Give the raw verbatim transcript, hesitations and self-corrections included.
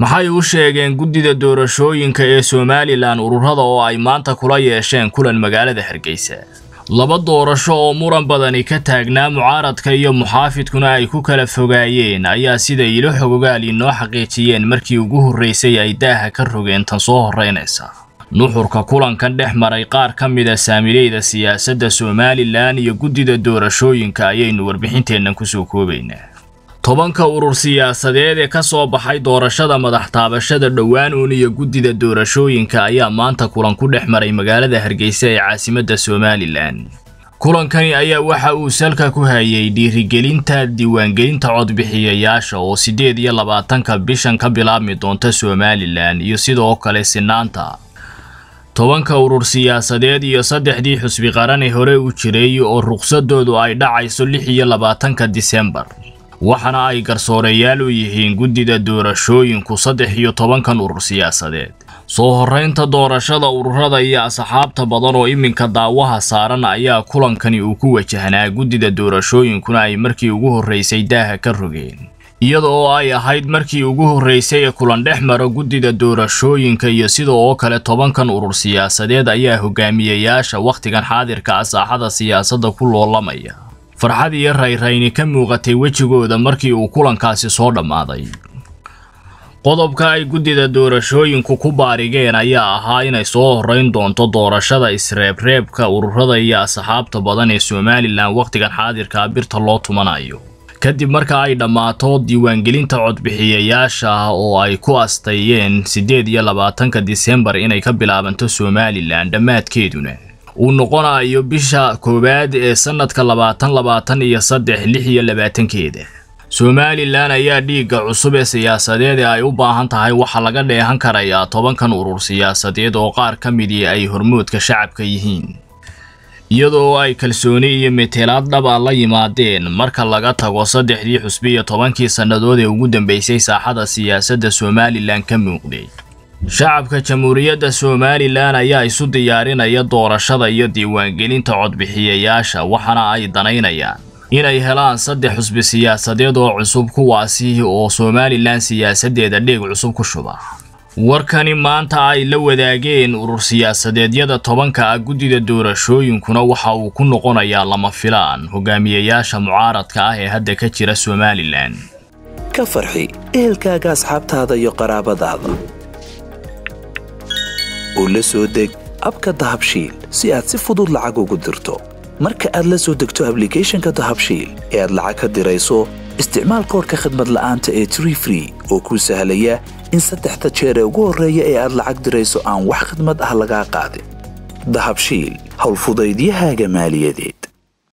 maxay u sheegeen guddida doorashooyinka ee Somaliland ururada oo ay maanta kula yeesheen kulan magaalada Hargeysa. laba doorasho oo muran badani ka taagnaa mucaaradka iyo muxaafidkuna ay ku kala fogaayeen ayaa sida ilo xogogaal inoo xaqiijiyeen markii ugu horeysay ay daaha ka rogeen tan soo horeynaysa. nuxurka kulankan dhex maray qaar ka mid ah saamileyda siyaasadda Somaliland iyo guddida doorashooyinka ayaynu warbixinteennan ku soo koobaynaa. tobanka urur siyaasadeed ee ka soo baxay doorashada madax taabashada dhawaan uun iyo guddida doorashooyinka ayaa maanta kulan ku dhex maray magaalada Hargeysa ee caasimadda Somaliland. kulankani ayaa waxa uu salka ku hayay dhiirigelinta diiwaangelinta codbixiyayaasha oo sideed iyo labaatanka bishan ka bilaabmi doonta Somaliland iyo sidoo kale sinaanta tobanka urur siyaasadeed iyo saddexdii xusbi qaran ee hore u jiray oo ruqsadoodu ay dhacayso lix iyo labaatanka December. waxana ay garsooreyaal u yihiin guddida doorashooyinku saddex iyo tobankan urur siyaasadeed. soo horeynta doorashada ururada iyo asxaabta badan oo iminka daawaha saaran ayaa kulankani uu ku wajahnaa guddida doorashooyinkuna ay markii ugu horeysay daaha ka rogeen. iyadoo ay ahayd markii ugu horeysay ee kulan dhex maro guddida doorashooyinka iyo sidoo kale tobankan urur siyaasadeed ayaa hogaamiyayaasha waqtigan xaadirka ah saaxada siyaasadda ku loolamaya. farxad iyo rayrayni ka muuqatay wajigooda markii uu kulankaasi soo dhamaaday. qodobka ay guddida doorashooyinku ku baarigeen ayaa ahaa inay soo horeyn doonto doorashada isreebreebka ururada iyo asxaabta badan ee Somaliland waqtigan xaadirka birta loo tumanayo. kadib marka ay dhamaato diiwaangelinta codbixiyayaasha oo ay ku asteeyeen sideed iyo labaatanka December inay ka bilaabanto Somaliland dhamaadkeeduna uu noqonayo bisha koowaad ee sanadka labaatan labaatan iyo saddex lix iyo labaatankeeda. Somaliland ayaa dhiiga cusub ee siyaasadeed ay u baahan tahay waxa laga dheehan karayaa tobankan urur siyaasadeed oo qaar ka mid ah ay hormoodka shacabka yihiin. iyadoo ay kalsooni iyo metelaad dhab ah la yimaadeen marka laga tago saddexdii xusbi iyo tobankii sanadood ee ugu dambeysay saaxada siyaasadda Somaliland ka muuqday. shacabka jamhuuriyadda Somaliland ayaa isu diyaarinaya doorashada iyo diiwaangelinta codbixiyayaasha waxana ay danaynayaan inay helaan saddex xusbi siyaasadeed oo cusub kuwaasi oo Somaliland siyaasadeeda dheeg cusub ku shuba. warkani maanta ay la wadaageen urur siyaasadeedyada tobanka guddida doorashooyinkuna waxa uu ku noqonayaa lama filaan hogaamiyayaasha mucaaradka ah ee hadda ka jira Somaliland. ka farxi ehelkaaga asxaabtaada iyo qaraabadaada oo la soo deg abka Dahabshiil si aad si fudud lacag ugu dirto. marka aad la soo degto application-ka Dahabshiil ee aad lacag ka dirayso isticmaal koodka khidmad la'aanta ee Tree Free oo kuu sahlaya in saddexda jeer ee ugu horeeya ee aad lacag dirayso aan wax khidmad ah laga qaadin. Dahabshiil hawl fudaydiyahaaga maaliyadeed.